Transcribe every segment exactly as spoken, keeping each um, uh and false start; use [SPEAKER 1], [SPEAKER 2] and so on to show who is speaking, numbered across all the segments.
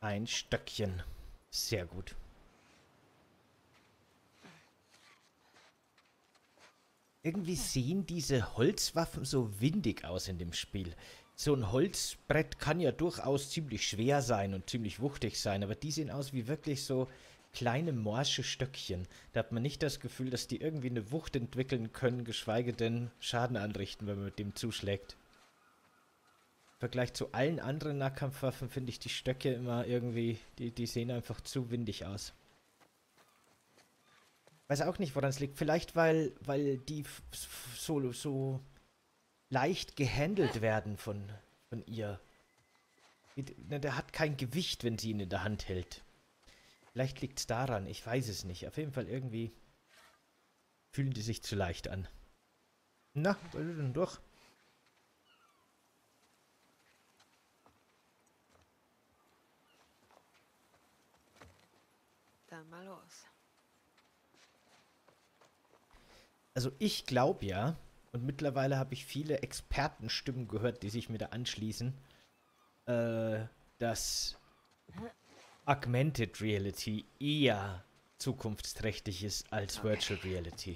[SPEAKER 1] Ein Stöckchen. Sehr gut. Irgendwie sehen diese Holzwaffen so windig aus in dem Spiel. So ein Holzbrett kann ja durchaus ziemlich schwer sein und ziemlich wuchtig sein, aber die sehen aus wie wirklich so kleine morsche Stöckchen. Da hat man nicht das Gefühl, dass die irgendwie eine Wucht entwickeln können, geschweige denn Schaden anrichten, wenn man mit dem zuschlägt. Im Vergleich zu allen anderen Nahkampfwaffen finde ich die Stöcke immer irgendwie, die, die sehen einfach zu windig aus. Weiß auch nicht, woran es liegt. Vielleicht, weil, weil die f- f- so, so leicht gehandelt werden von, von ihr. Die- ne, Der hat kein Gewicht, wenn sie ihn in der Hand hält. Vielleicht liegt es daran, ich weiß es nicht. Auf jeden Fall irgendwie fühlen die sich zu leicht an. Na, was ist denn durch?
[SPEAKER 2] Dann mal los.
[SPEAKER 1] Also ich glaube ja, und mittlerweile habe ich viele Expertenstimmen gehört, die sich mir da anschließen, äh, dass Augmented Reality eher zukunftsträchtig ist als
[SPEAKER 2] Okay.
[SPEAKER 1] Virtual Reality.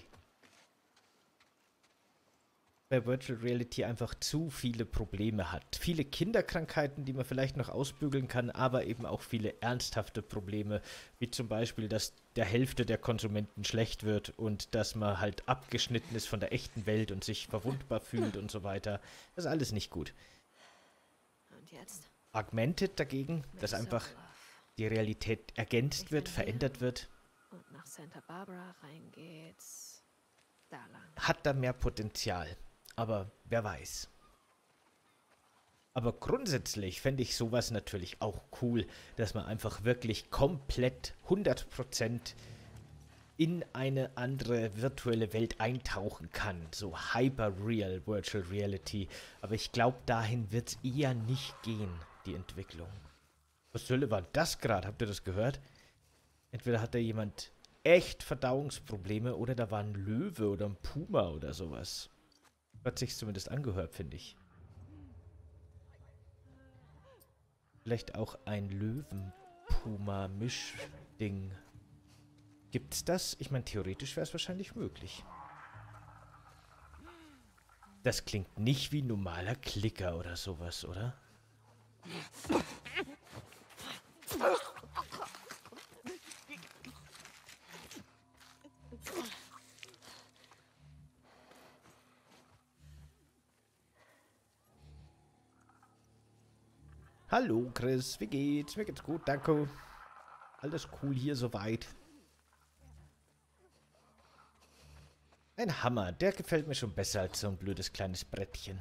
[SPEAKER 1] Bei Virtual Reality einfach zu viele Probleme hat. Viele Kinderkrankheiten, die man vielleicht noch ausbügeln kann, aber eben auch viele ernsthafte Probleme, wie zum Beispiel, dass der Hälfte der Konsumenten schlecht wird und dass man halt abgeschnitten ist von der echten Welt und sich verwundbar fühlt und so weiter. Das ist alles nicht gut.
[SPEAKER 2] Und jetzt?
[SPEAKER 1] Augmented dagegen, dass
[SPEAKER 2] Mit
[SPEAKER 1] einfach
[SPEAKER 2] Sokolov.
[SPEAKER 1] die Realität ergänzt
[SPEAKER 2] Ich
[SPEAKER 1] wird,
[SPEAKER 2] bin hier.
[SPEAKER 1] verändert wird,
[SPEAKER 2] Und nach Santa Barbara rein geht's. Da lang.
[SPEAKER 1] hat da mehr Potenzial. Aber wer weiß. Aber grundsätzlich fände ich sowas natürlich auch cool, dass man einfach wirklich komplett hundert Prozent in eine andere virtuelle Welt eintauchen kann. So Hyper-Real Virtual Reality. Aber ich glaube, dahin wird es eher nicht gehen, die Entwicklung. Was soll war das gerade? Habt ihr das gehört? Entweder hat da jemand echt Verdauungsprobleme oder da war ein Löwe oder ein Puma oder sowas. Hat sich zumindest angehört, finde ich. Vielleicht auch ein Löwen-Puma-Mischding. Gibt's das? Ich meine, theoretisch wäre es wahrscheinlich möglich. Das klingt nicht wie ein normaler Klicker oder sowas, oder? Hallo Chris, wie geht's? Mir geht's gut, danke. Alles cool hier soweit. Ein Hammer, der gefällt mir schon besser als so ein blödes kleines Brettchen.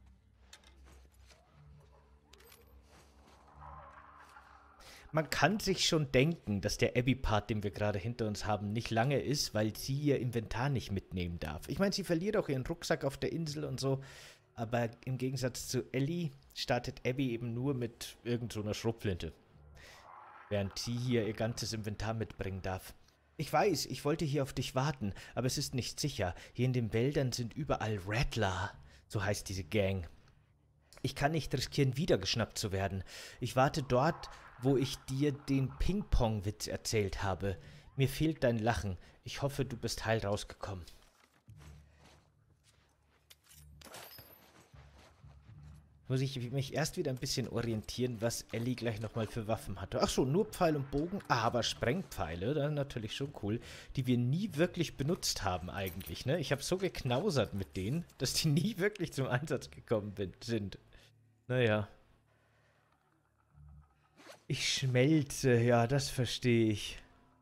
[SPEAKER 1] Man kann sich schon denken, dass der Abby-Part, den wir gerade hinter uns haben, nicht lange ist, weil sie ihr Inventar nicht mitnehmen darf. Ich meine, sie verliert auch ihren Rucksack auf der Insel und so, aber im Gegensatz zu Ellie startet Abby eben nur mit irgend so einer Schrotflinte, während sie hier ihr ganzes Inventar mitbringen darf. Ich weiß, ich wollte hier auf dich warten, aber es ist nicht sicher. Hier in den Wäldern sind überall Rattler, so heißt diese Gang. Ich kann nicht riskieren, wieder geschnappt zu werden. Ich warte dort, wo ich dir den Ping-Pong-Witz erzählt habe. Mir fehlt dein Lachen. Ich hoffe, du bist heil rausgekommen. Muss ich mich erst wieder ein bisschen orientieren, was Ellie gleich nochmal für Waffen hatte. Ach so, nur Pfeil und Bogen, ah, aber Sprengpfeile, das ist natürlich schon cool, die wir nie wirklich benutzt haben eigentlich, ne? Ich habe so geknausert mit denen, dass die nie wirklich zum Einsatz gekommen bin, sind. Naja. Ich schmelze, ja, das verstehe ich.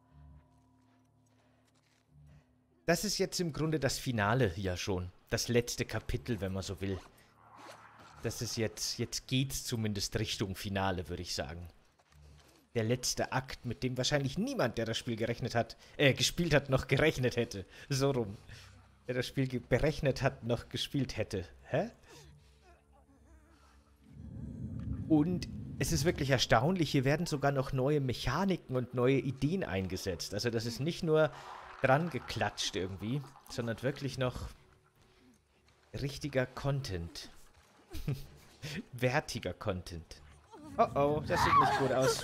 [SPEAKER 1] Das ist jetzt im Grunde das Finale ja schon. Das letzte Kapitel, wenn man so will. Das ist jetzt, jetzt geht's zumindest Richtung Finale, würde ich sagen. Der letzte Akt, mit dem wahrscheinlich niemand, der das Spiel gerechnet hat, äh, gespielt hat, noch gerechnet hätte. So rum. Der das Spiel berechnet hat, noch gespielt hätte. Hä? Und es ist wirklich erstaunlich, hier werden sogar noch neue Mechaniken und neue Ideen eingesetzt. Also das ist nicht nur dran geklatscht irgendwie, sondern wirklich noch richtiger Content. Wertiger Content. Oh oh, das sieht nicht gut aus.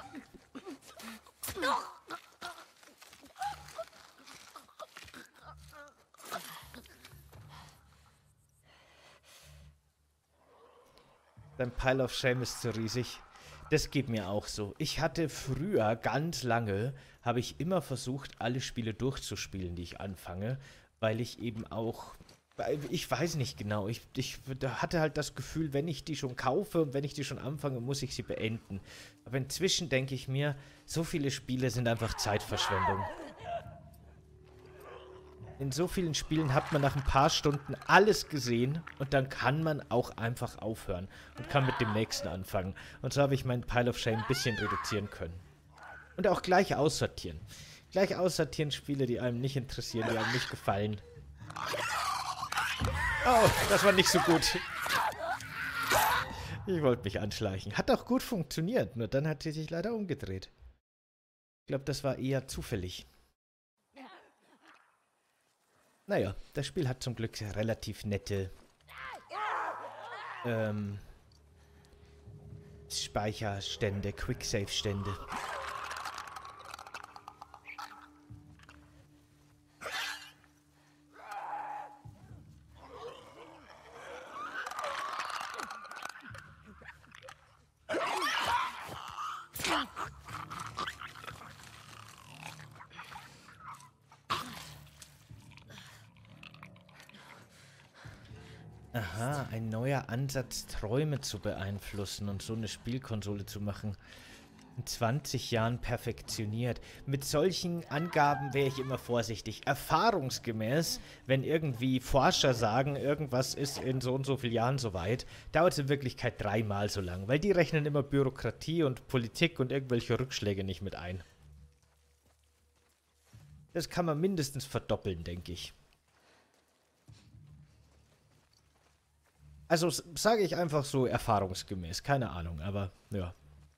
[SPEAKER 1] Dein Pile of Shame ist zu riesig. Das geht mir auch so. Ich hatte früher, ganz lange, habe ich immer versucht, alle Spiele durchzuspielen, die ich anfange, weil ich eben auch, ich weiß nicht genau, ich, ich hatte halt das Gefühl, wenn ich die schon kaufe und wenn ich die schon anfange, muss ich sie beenden. Aber inzwischen denke ich mir, so viele Spiele sind einfach Zeitverschwendung. In so vielen Spielen hat man nach ein paar Stunden alles gesehen und dann kann man auch einfach aufhören und kann mit dem nächsten anfangen. Und so habe ich meinen Pile of Shame ein bisschen reduzieren können. Und auch gleich aussortieren. Gleich aussortieren Spiele, die einem nicht interessieren, die einem nicht gefallen. Oh, das war nicht so gut. Ich wollte mich anschleichen. Hat auch gut funktioniert, nur dann hat sie sich leider umgedreht. Ich glaube, das war eher zufällig. Naja, das Spiel hat zum Glück relativ nette ähm, Speicherstände, Quicksave-Stände. Aha, ein neuer Ansatz, Träume zu beeinflussen und so eine Spielkonsole zu machen. In zwanzig Jahren perfektioniert. Mit solchen Angaben wäre ich immer vorsichtig. Erfahrungsgemäß, wenn irgendwie Forscher sagen, irgendwas ist in so und so vielen Jahren soweit, dauert es in Wirklichkeit dreimal so lang, weil die rechnen immer Bürokratie und Politik und irgendwelche Rückschläge nicht mit ein. Das kann man mindestens verdoppeln, denke ich. Also sage ich einfach so erfahrungsgemäß, keine Ahnung, aber ja.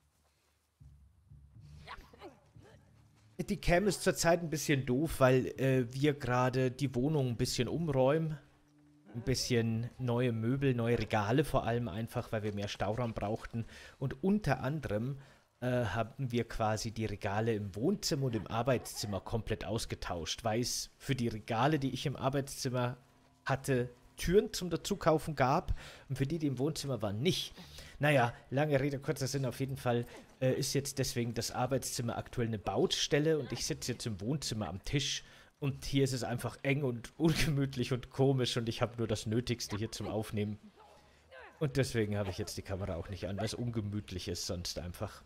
[SPEAKER 1] Die Cam ist zurzeit ein bisschen doof, weil äh, wir gerade die Wohnung ein bisschen umräumen. Ein bisschen neue Möbel, neue Regale vor allem einfach, weil wir mehr Stauraum brauchten. Und unter anderem äh, haben wir quasi die Regale im Wohnzimmer und im Arbeitszimmer komplett ausgetauscht, weil es für die Regale, die ich im Arbeitszimmer hatte, Türen zum Dazukaufen gab und für die, die im Wohnzimmer waren, nicht. Naja, lange Rede, kurzer Sinn, auf jeden Fall äh, ist jetzt deswegen das Arbeitszimmer aktuell eine Baustelle und ich sitze jetzt im Wohnzimmer am Tisch und hier ist es einfach eng und ungemütlich und komisch und ich habe nur das Nötigste hier zum Aufnehmen. Und deswegen habe ich jetzt die Kamera auch nicht an, weil es ungemütlich ist sonst einfach.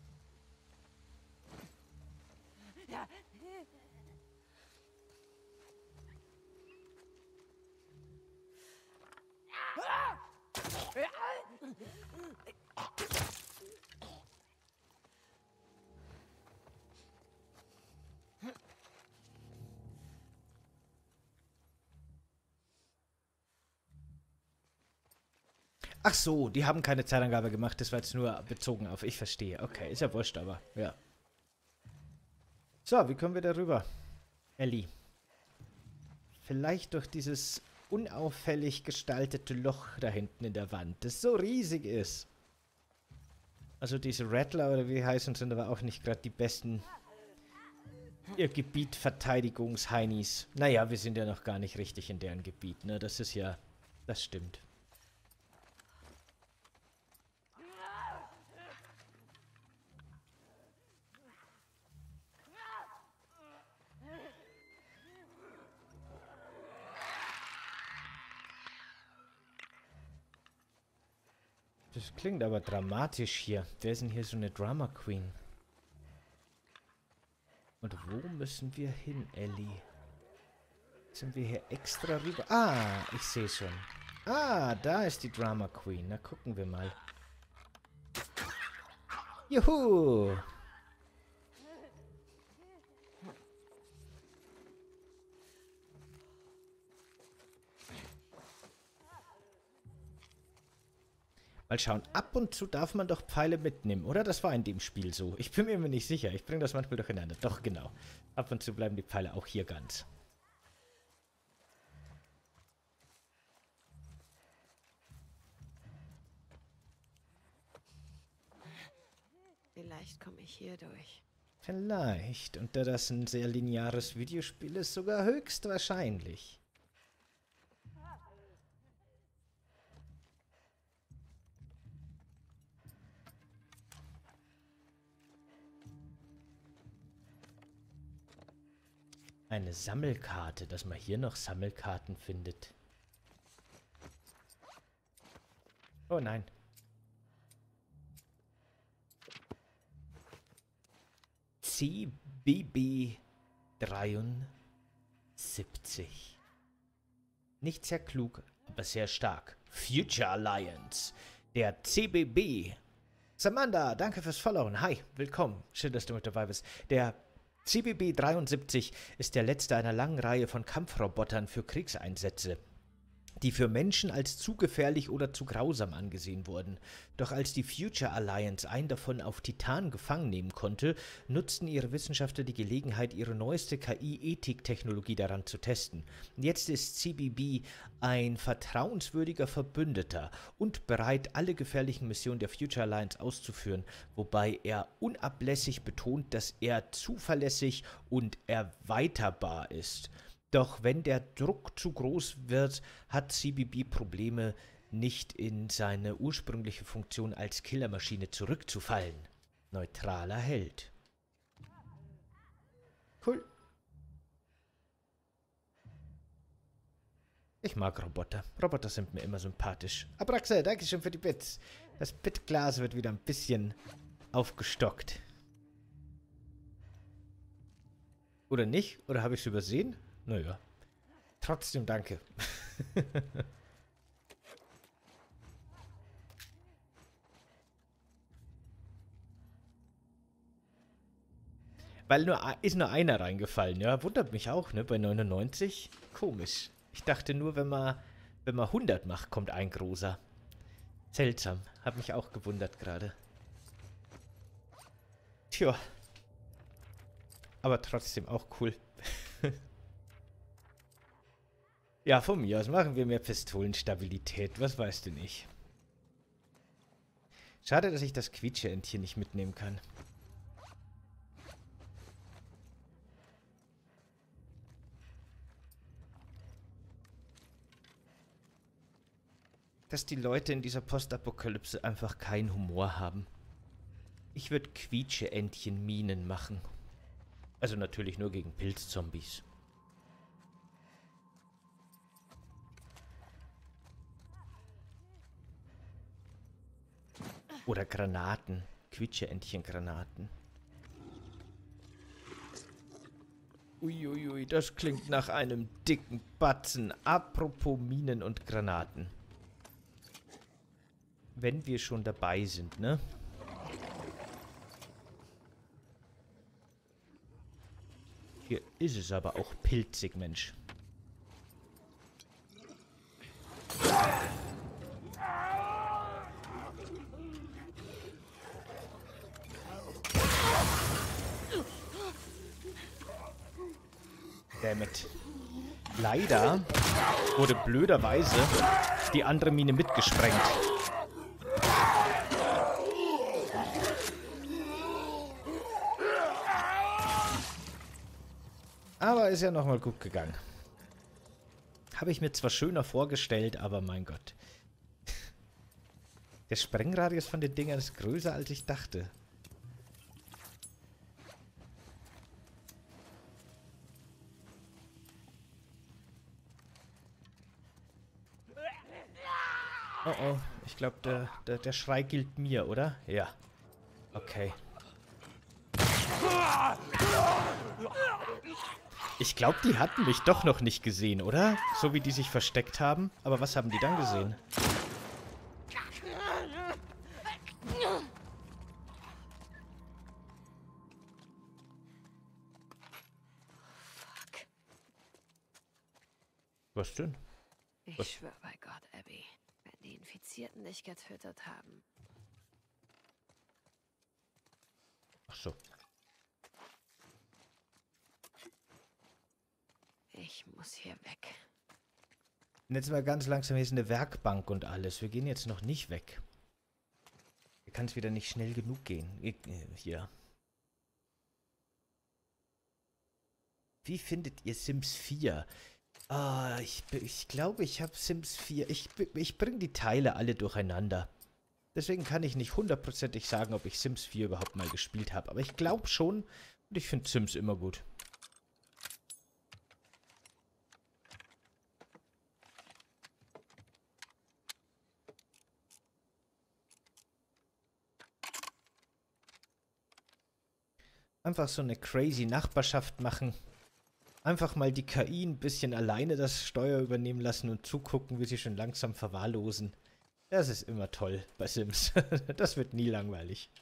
[SPEAKER 1] Ach so, die haben keine Zeitangabe gemacht, das war jetzt nur bezogen auf, ich verstehe. Okay, ist ja wurscht, aber, ja. So, wie kommen wir darüber? Ellie. Vielleicht durch dieses unauffällig gestaltete Loch da hinten in der Wand, das so riesig ist. Also diese Rattler, oder wie heißen, sind aber auch nicht gerade die besten ihr Gebiet Verteidigungs-Heinis. Naja, wir sind ja noch gar nicht richtig in deren Gebiet, ne? Das ist ja, das stimmt. Das klingt aber dramatisch hier. Wer ist denn hier so eine Drama Queen? Und wo müssen wir hin, Ellie? Sind wir hier extra rüber? Ah, ich sehe schon. Ah, da ist die Drama Queen. Na, gucken wir mal. Juhu! Mal schauen, ab und zu darf man doch Pfeile mitnehmen, oder? Das war in dem Spiel so. Ich bin mir immer nicht sicher. Ich bringe das manchmal durcheinander. Doch, genau. Ab und zu bleiben die Pfeile auch hier ganz.
[SPEAKER 2] Vielleicht komme ich hier durch.
[SPEAKER 1] Vielleicht. Und da das ein sehr lineares Videospiel ist, sogar höchstwahrscheinlich. Eine Sammelkarte, dass man hier noch Sammelkarten findet. Oh nein. C B B dreiundsiebzig. Nicht sehr klug, aber sehr stark. Future Alliance. Der C B B. Samantha, danke fürs Followen. Hi, willkommen. Schön, dass du mit dabei bist. Der C B B dreiundsiebzig ist der letzte einer langen Reihe von Kampfrobotern für Kriegseinsätze, die für Menschen als zu gefährlich oder zu grausam angesehen wurden. Doch als die Future Alliance einen davon auf Titan gefangen nehmen konnte, nutzten ihre Wissenschaftler die Gelegenheit, ihre neueste K I-Ethik-Technologie daran zu testen. Jetzt ist C B B ein vertrauenswürdiger Verbündeter und bereit, alle gefährlichen Missionen der Future Alliance auszuführen, wobei er unablässig betont, dass er zuverlässig und erweiterbar ist. Doch wenn der Druck zu groß wird, hat C B B Probleme, nicht in seine ursprüngliche Funktion als Killermaschine zurückzufallen. Neutraler Held. Cool. Ich mag Roboter. Roboter sind mir immer sympathisch. Abraxe, danke schön für die Bits. Das Bitglas wird wieder ein bisschen aufgestockt. Oder nicht? Oder habe ich es übersehen? Naja. Trotzdem danke. Weil nur ist nur einer reingefallen, ja. Wundert mich auch, ne? Bei neunundneunzig. Komisch. Ich dachte nur, wenn man, wenn man hundert macht, kommt ein großer. Seltsam. Hat mich auch gewundert gerade. Tja. Aber trotzdem auch cool. Ja, von mir aus machen wir mehr Pistolenstabilität. Was weißt du nicht? Schade, dass ich das Quietscheentchen nicht mitnehmen kann. Dass die Leute in dieser Postapokalypse einfach keinen Humor haben. Ich würde Quietscheentchen-Minen machen. Also natürlich nur gegen Pilzzombies. Oder Granaten. Quietscheentchen-Granaten. Uiuiui, ui, das klingt nach einem dicken Batzen. Apropos Minen und Granaten. Wenn wir schon dabei sind, ne? Hier ist es aber auch pilzig, Mensch. Dammit. Leider wurde blöderweise die andere Mine mitgesprengt. Aber ist ja nochmal gut gegangen. Habe ich mir zwar schöner vorgestellt, aber mein Gott. Der Sprengradius von den Dingern ist größer, als ich dachte. Oh oh, ich glaube, der, der, der Schrei gilt mir, oder? Ja. Okay. Ich glaube, die hatten mich doch noch nicht gesehen, oder? So wie die sich versteckt haben. Aber was haben die dann gesehen?
[SPEAKER 2] Fuck.
[SPEAKER 1] Was denn?
[SPEAKER 2] Ich
[SPEAKER 1] Was?
[SPEAKER 2] schwöre bei Gott, Abby. Wenn die Infizierten dich getötet haben.
[SPEAKER 1] Ach so.
[SPEAKER 2] Ich muss hier weg.
[SPEAKER 1] Und jetzt mal ganz langsam, hier ist eine Werkbank und alles. Wir gehen jetzt noch nicht weg. Hier kann es wieder nicht schnell genug gehen. Ich, äh, hier. Wie findet ihr Sims vier? Ah, ich, ich glaube, ich habe Sims vier. Ich, ich bringe die Teile alle durcheinander. Deswegen kann ich nicht hundertprozentig sagen, ob ich Sims vier überhaupt mal gespielt habe. Aber ich glaube schon. Und ich finde Sims immer gut. Einfach so eine crazy Nachbarschaft machen. Einfach mal die K I ein bisschen alleine das Steuer übernehmen lassen und zugucken, wie sie schon langsam verwahrlosen. Das ist immer toll bei Sims. Das wird nie langweilig.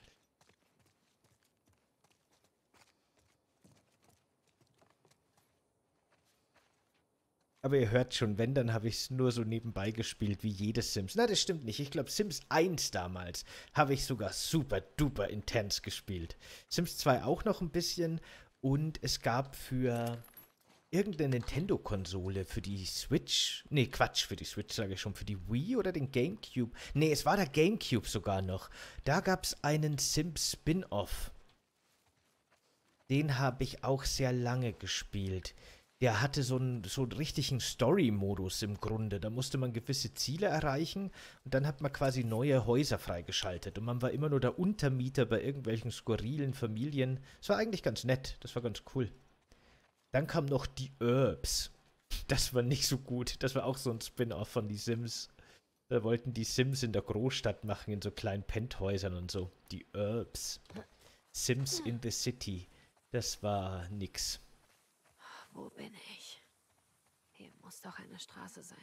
[SPEAKER 1] Aber ihr hört schon, wenn, dann habe ich es nur so nebenbei gespielt, wie jedes Sims. Na, das stimmt nicht. Ich glaube, Sims eins damals habe ich sogar super duper intens gespielt. Sims zwei auch noch ein bisschen. Und es gab für irgendeine Nintendo-Konsole, für die Switch. Nee, Quatsch, für die Switch sage ich schon. Für die Wii oder den GameCube. Nee, es war der GameCube sogar noch. Da gab es einen Sims-Spin-Off. Den habe ich auch sehr lange gespielt. Der hatte so einen, so einen richtigen Story-Modus im Grunde. Da musste man gewisse Ziele erreichen und dann hat man quasi neue Häuser freigeschaltet. Und man war immer nur der Untermieter bei irgendwelchen skurrilen Familien. Das war eigentlich ganz nett. Das war ganz cool. Dann kam noch die Urbs. Das war nicht so gut. Das war auch so ein Spin-off von die Sims. Da wollten die Sims in der Großstadt machen, in so kleinen Penthäusern und so. Die Urbs. Sims in the City. Das war nix.
[SPEAKER 2] Wo bin ich? Hier muss doch eine Straße sein.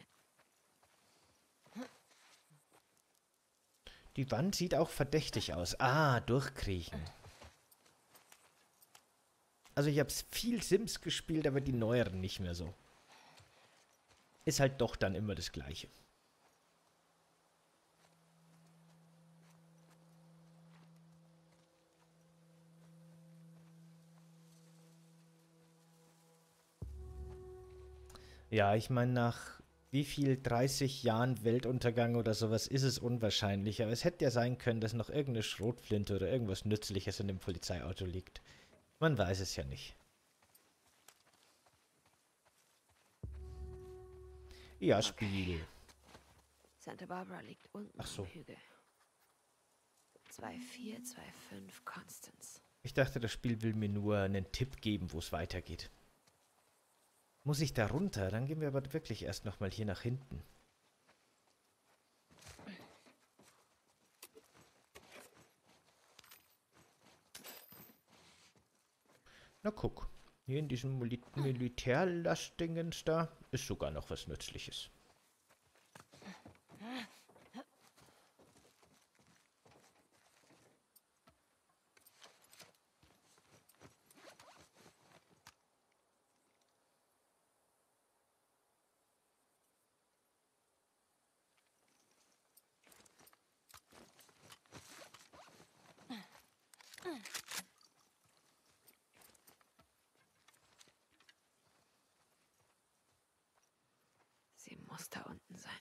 [SPEAKER 1] Die Wand sieht auch verdächtig aus. Ah, durchkriechen. Also ich habe viel Sims gespielt, aber die neueren nicht mehr so. Ist halt doch dann immer das Gleiche. Ja, ich meine, nach wie viel dreißig Jahren Weltuntergang oder sowas ist es unwahrscheinlich. Aber es hätte ja sein können, dass noch irgendeine Schrotflinte oder irgendwas Nützliches in dem Polizeiauto liegt. Man weiß es ja nicht. Ja,
[SPEAKER 2] Okay.
[SPEAKER 1] Spiel.
[SPEAKER 2] Santa Barbara liegt unten
[SPEAKER 1] Ach so.
[SPEAKER 2] am Hügel. zwei vier zwei fünf Constance.
[SPEAKER 1] Ich dachte, das Spiel will mir nur einen Tipp geben, wo es weitergeht. Muss ich da runter? Dann gehen wir aber wirklich erst nochmal hier nach hinten. Na guck, hier in diesem Mil Militärlastdingens da ist sogar noch was Nützliches.
[SPEAKER 2] Sie muss da unten sein.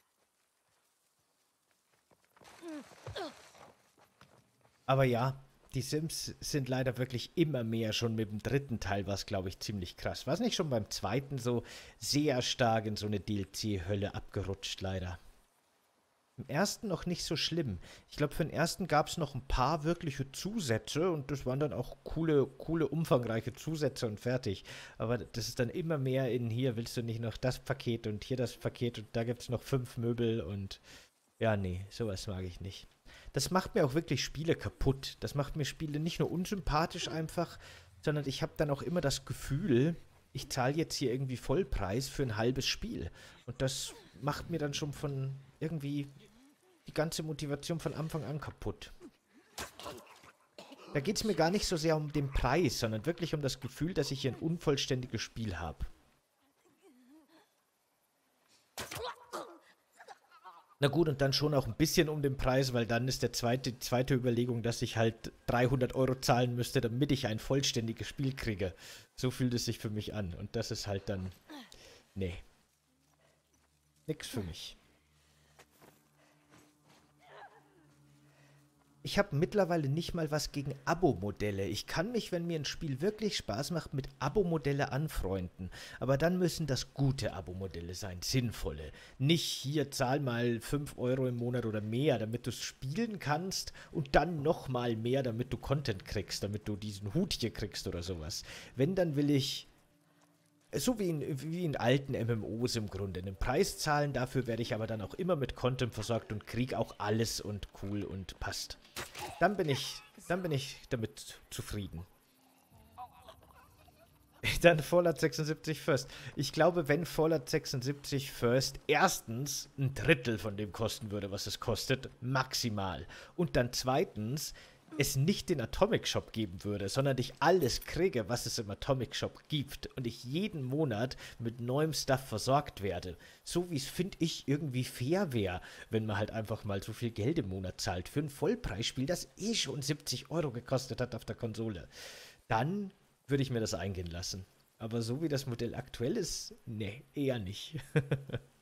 [SPEAKER 1] Aber ja, die Sims sind leider wirklich immer mehr. Schon mit dem dritten Teil war es, glaube ich, ziemlich krass. War es nicht schon beim zweiten so sehr stark in so eine D L C-Hölle abgerutscht, leider. Im ersten noch nicht so schlimm. Ich glaube, für den ersten gab es noch ein paar wirkliche Zusätze und das waren dann auch coole, coole, umfangreiche Zusätze und fertig. Aber das ist dann immer mehr in hier willst du nicht noch das Paket und hier das Paket und da gibt es noch fünf Möbel und ja, nee, sowas mag ich nicht. Das macht mir auch wirklich Spiele kaputt. Das macht mir Spiele nicht nur unsympathisch einfach, sondern ich habe dann auch immer das Gefühl, ich zahle jetzt hier irgendwie Vollpreis für ein halbes Spiel. Und das macht mir dann schon von irgendwie die ganze Motivation von Anfang an kaputt. Da geht es mir gar nicht so sehr um den Preis, sondern wirklich um das Gefühl, dass ich hier ein unvollständiges Spiel habe. Na gut, und dann schon auch ein bisschen um den Preis, weil dann ist der zweite, die zweite Überlegung, dass ich halt dreihundert Euro zahlen müsste, damit ich ein vollständiges Spiel kriege. So fühlt es sich für mich an. Und das ist halt dann... Nee. Nix für mich. Ich habe mittlerweile nicht mal was gegen Abo-Modelle. Ich kann mich, wenn mir ein Spiel wirklich Spaß macht, mit Abo-Modelle anfreunden. Aber dann müssen das gute Abo-Modelle sein, sinnvolle. Nicht hier zahl mal fünf Euro im Monat oder mehr, damit du es spielen kannst und dann nochmal mehr, damit du Content kriegst, damit du diesen Hut hier kriegst oder sowas. Wenn, dann will ich... So wie in, wie in alten M M Os im Grunde. Einen Preis zahlen, dafür werde ich aber dann auch immer mit Content versorgt und kriege auch alles und cool und passt. Dann bin ich, dann bin ich damit zufrieden. Dann Fallout sechsundsiebzig First. Ich glaube, wenn Fallout sechsundsiebzig First erstens ein Drittel von dem kosten würde, was es kostet, maximal. Und dann zweitens es nicht den Atomic Shop geben würde, sondern ich alles kriege, was es im Atomic Shop gibt und ich jeden Monat mit neuem Stuff versorgt werde. So wie es, finde ich, irgendwie fair wäre, wenn man halt einfach mal so viel Geld im Monat zahlt für ein Vollpreisspiel, das eh schon siebzig Euro gekostet hat auf der Konsole. Dann würde ich mir das eingehen lassen. Aber so wie das Modell aktuell ist, nee, eher nicht.